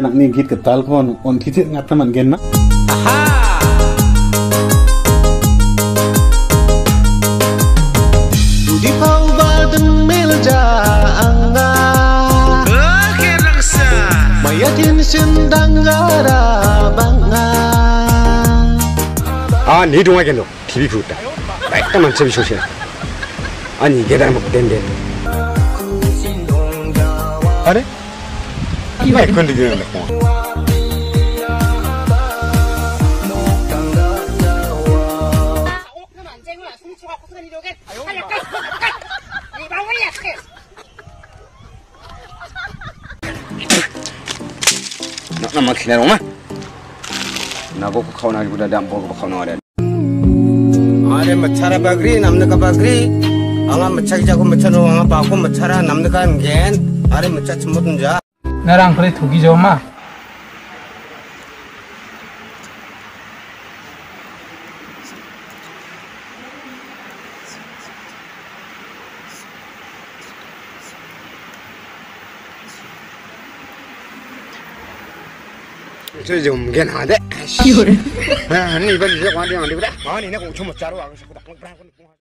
Anak ni git ketal kon on titik ngat teman gen na. Budi pau badeng melja anga. Kerangsa. Mayatin sendang gara banga. 아, 네 동화견도 TV 부었다. 말까만 접이 조심. 아니 이게 다 먹고 된대. 아래? 이말 건드리는 거. 나 막히네 엄마. 나보고 카우나기보다 안 보고 카우나래. 아래 마차라 바그리 남나가 바그리 앙아 마차기 자고 마차노 앙아 바고 마차라 남나가 겐 아래 마차 춤모든 자 나랑 그래 독이 좀 마. 저 좀 괜찮은데? 이거를. 아니 이번 이제 관대 안 되거든. 아니 내가 5천 못 자러 와서